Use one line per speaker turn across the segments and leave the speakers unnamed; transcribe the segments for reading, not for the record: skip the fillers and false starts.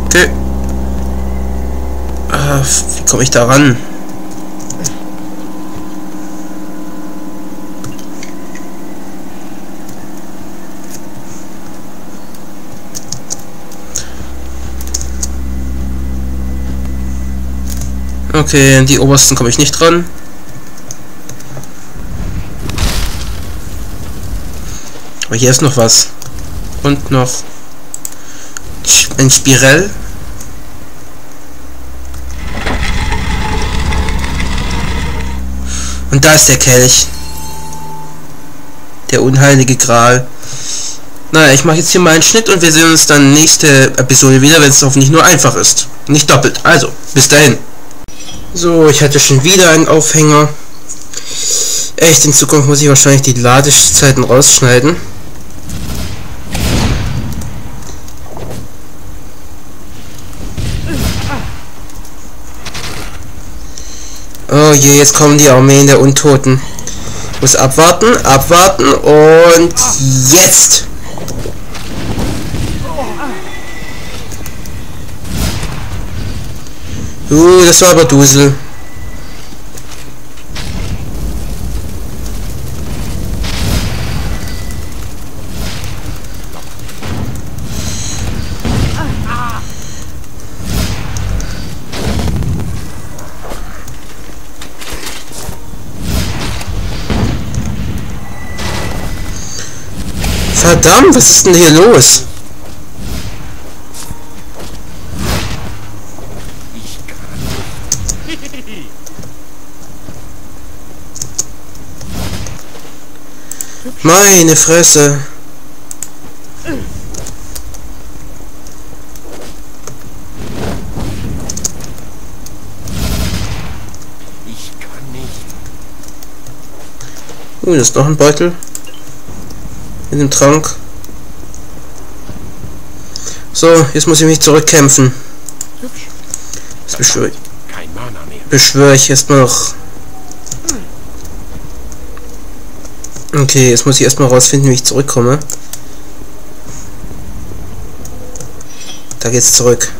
Okay. Wie komme ich da ran? Okay, an die obersten komme ich nicht dran. Aber hier ist noch was. Und noch ein Spirell. Und da ist der Kelch. Der unheilige Gral. Naja, ich mache jetzt hier mal einen Schnitt und wir sehen uns dann nächste Episode wieder, wenn es hoffentlich nur einfach ist. Nicht doppelt. Also, bis dahin. So, ich hatte schon wieder einen Aufhänger. Echt, in Zukunft muss ich wahrscheinlich die Ladezeiten rausschneiden. Oh je, jetzt kommen die Armeen der Untoten. Muss abwarten, abwarten und jetzt! Das war aber Dusel. Verdammt, was ist denn hier los? Meine Fresse.
Ich kann nicht.
Das ist noch ein Beutel. In dem Trank. So, jetzt muss ich mich zurückkämpfen. Jetzt beschwöre ich erstmal noch. Okay, jetzt muss ich erstmal rausfinden, wie ich zurückkomme. Da geht's zurück.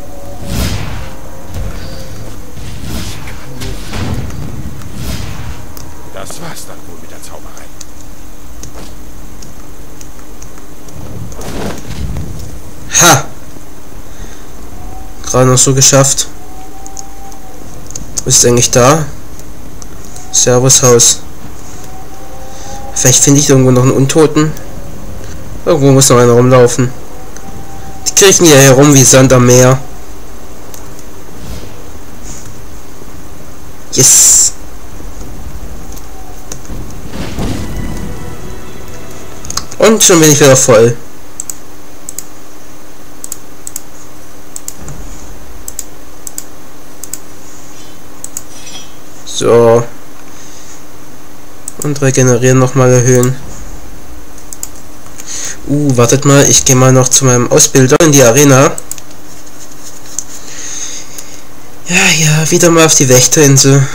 Das war's dann wohl mit der Zauberei.
Ha! Gerade noch so geschafft. Wo ist eigentlich da? Servushaus. Vielleicht finde ich irgendwo noch einen Untoten. Irgendwo muss noch einer rumlaufen. Die kriechen hier herum wie Sand am Meer. Yes! Und schon bin ich wieder voll. So. Und regenerieren nochmal erhöhen. Wartet mal, ich gehe mal noch zu meinem Ausbilder in die Arena. Ja, wieder mal auf die Wächterinsel.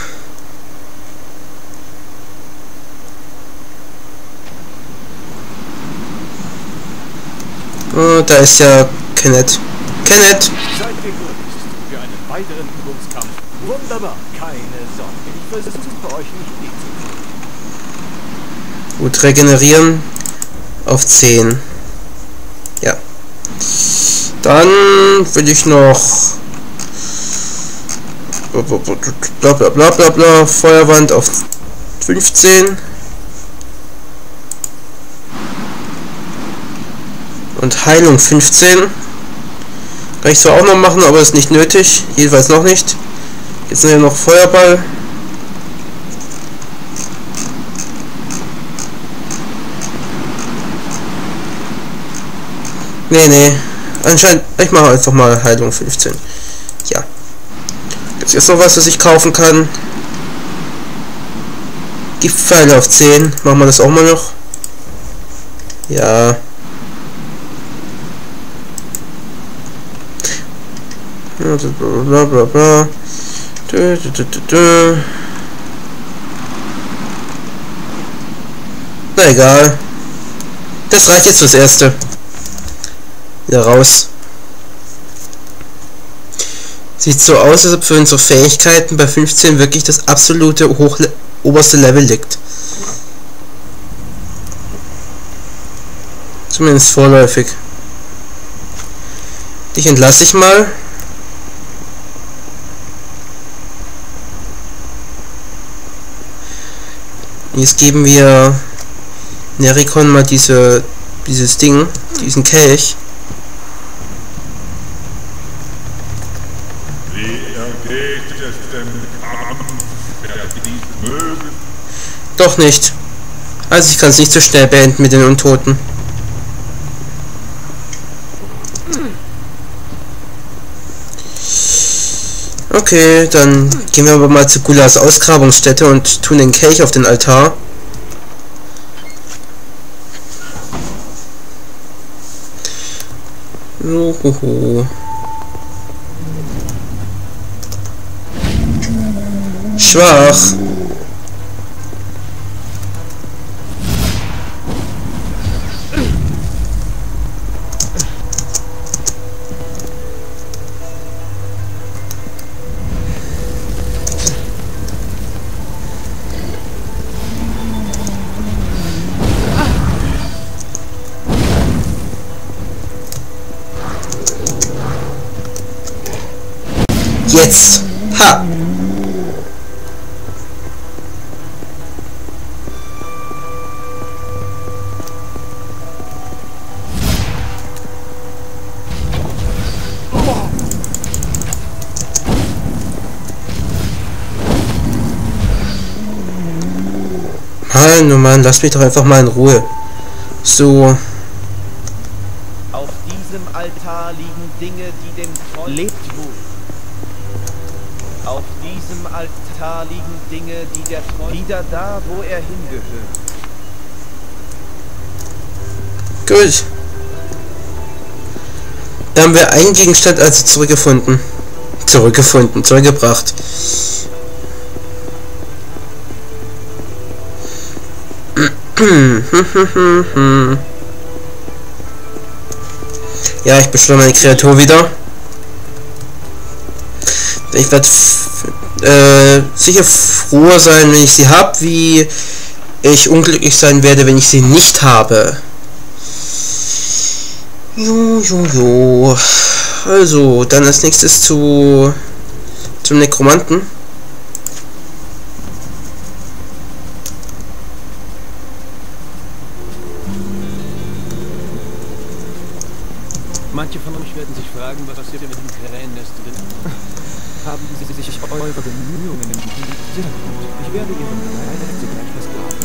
Oh, da ist ja Kenneth. Kenneth!
Seid gegrüßt für einen weiteren Übungskampf. Wunderbar, keine Sorge. Ich versuche euch nicht weh zu tun.
Gut, regenerieren auf 10. Ja. Dann will ich noch bla bla bla bla bla Feuerwand auf 15. Und Heilung 15. Kann ich zwar auch noch machen, aber ist nicht nötig. Jedenfalls noch nicht. Jetzt sind ja noch Feuerball. Nee. Anscheinend, ich mache einfach mal Heilung 15. Ja. Gibt es jetzt noch was ich kaufen kann? Giftpfeile auf 10. Machen wir das auch mal noch. Ja. Bla bla bla. Na egal. Das reicht jetzt fürs Erste. Wieder raus. Sieht so aus, als ob für unsere Fähigkeiten bei 15 wirklich das absolute oberste Level liegt. Zumindest vorläufig. Dich entlasse ich mal. Jetzt geben wir Nerikon mal dieses Ding, diesen Kelch. Doch nicht. Also ich kann es nicht so schnell beenden mit den Untoten. Okay, dann gehen wir aber mal zu Gulas Ausgrabungsstätte und tun den Kelch auf den Altar. Schwach. Jetzt! Ha! Mann, oh Mann, lass mich doch einfach mal in Ruhe. So.
Auf diesem Altar liegen Dinge, die dem Volk lebt wohl. Auf diesem Altar liegen Dinge, die der Volk wieder da, wo er hingehört.
Gut. Da haben wir einen Gegenstand also zurückgebracht. Ja, ich beschwöre meine Kreatur wieder. Ich werde sicher froher sein, wenn ich sie habe, wie ich unglücklich sein werde, wenn ich sie nicht habe. Jo. Also, dann als nächstes zum Nekromanten.
Manche von euch werden sich fragen, was ihr mit dem Krähennest drin haben Sie sich eure Bemühungen in die sehr gut. Ich werde Ihre Krähen sogleich versklaven.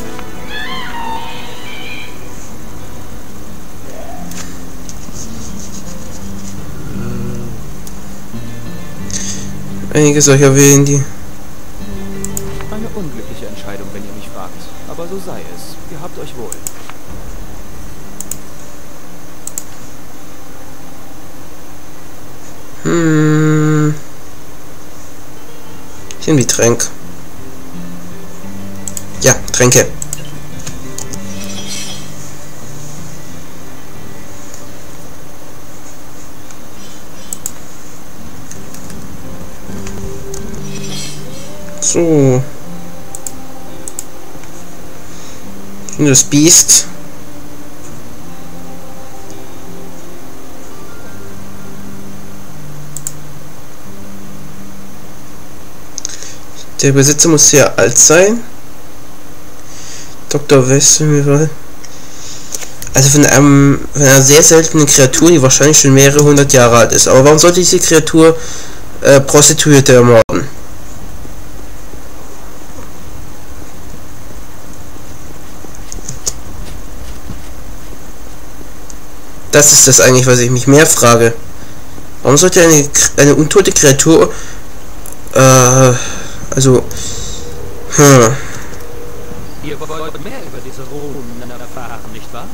Einige solcher Willen, die...
Eine unglückliche Entscheidung, wenn ihr mich fragt. Aber so sei es. Ihr habt euch wohl.
Ich nehme die Tränke. Ja, Tränke. So. Und das Biest. Der Besitzer muss sehr alt sein. Dr. Westermiral. Also von einer sehr seltenen Kreatur, die wahrscheinlich schon mehrere hundert Jahre alt ist. Aber warum sollte diese Kreatur Prostituierte ermorden? Das ist das eigentlich, was ich mich mehr frage. Warum sollte eine untote Kreatur
Ihr wollt mehr über diese Runen erfahren, nicht wahr?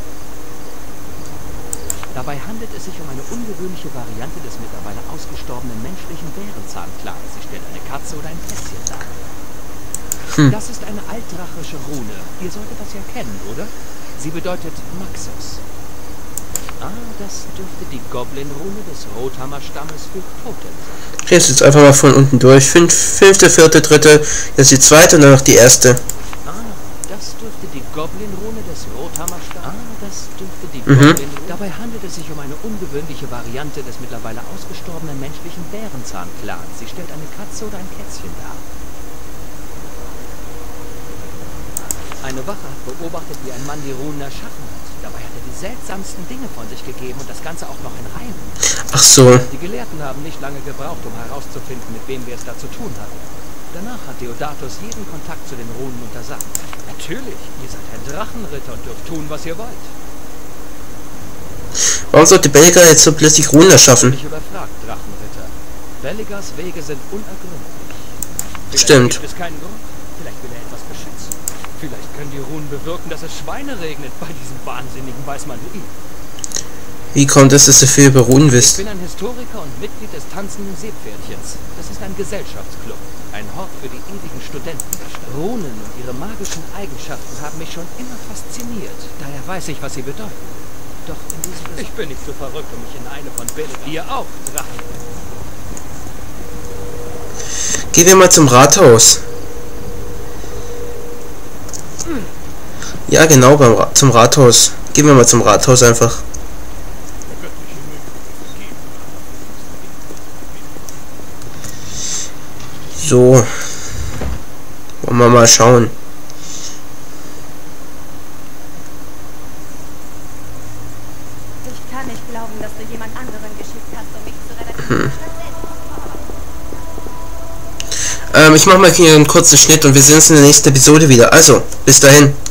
Dabei handelt es sich um eine ungewöhnliche Variante des mittlerweile ausgestorbenen menschlichen Bärenzahnkleins. Sie stellt eine Katze oder ein Kätzchen dar. Das ist eine altdrachische Rune. Ihr solltet das ja kennen, oder? Sie bedeutet Maxus. Ah, das dürfte die Goblin-Rune des Rothammer-Stammes für Totem sein.
Ich lese jetzt einfach mal von unten durch. Fünfte, vierte, dritte, jetzt die zweite und dann noch die erste.
Das dürfte die Goblin-Rune des Rothammer-Stammes. Das dürfte die Goblin-Rune. Dabei handelt es sich um eine ungewöhnliche Variante des mittlerweile ausgestorbenen menschlichen Bärenzahn-Clans. Sie stellt eine Katze oder ein Kätzchen dar. Eine Wache hat beobachtet, wie ein Mann die Runen erschaffen hat. Dabei hat er die seltsamsten Dinge von sich gegeben und das Ganze auch noch in Reihen.
Ach so.
Die Gelehrten haben nicht lange gebraucht, um herauszufinden, mit wem wir es da zu tun hatten. Danach hat Deodatus jeden Kontakt zu den Runen untersagt. Natürlich, ihr seid ein Drachenritter und dürft tun, was ihr wollt.
Warum sollte Belliger jetzt so plötzlich Runen erschaffen?
Ich überfragt, Drachenritter. Belligers Wege sind unergründlich. Vielleicht
Stimmt.
gibt es keinen Grund. Vielleicht will er etwas beschützen. Vielleicht können die Runen bewirken, dass es Schweine regnet. Bei diesem wahnsinnigen Weißmann-Louis.
Wie kommt es, dass du viel über Runen
Ich
wisst?
bin ein Historiker und Mitglied des tanzenden Seepferdchens. Das ist ein Gesellschaftsclub. Ein Hort für die ewigen Studenten. Runen und ihre magischen Eigenschaften haben mich schon immer fasziniert. Daher weiß ich, was sie bedeuten. Doch in diesem... Ich bin nicht so verrückt, um mich in eine von Belliger... Ihr auch, Drachen.
Gehen wir mal zum Rathaus. Ja, genau, zum Rathaus. Gehen wir mal zum Rathaus einfach. So. Wollen wir mal schauen.
Ich kann nicht glauben, dass du jemand anderen geschickt hast, um mich zu retten.
Ich mache mal hier einen kurzen Schnitt und wir sehen uns in der nächsten Episode wieder. Also, bis dahin.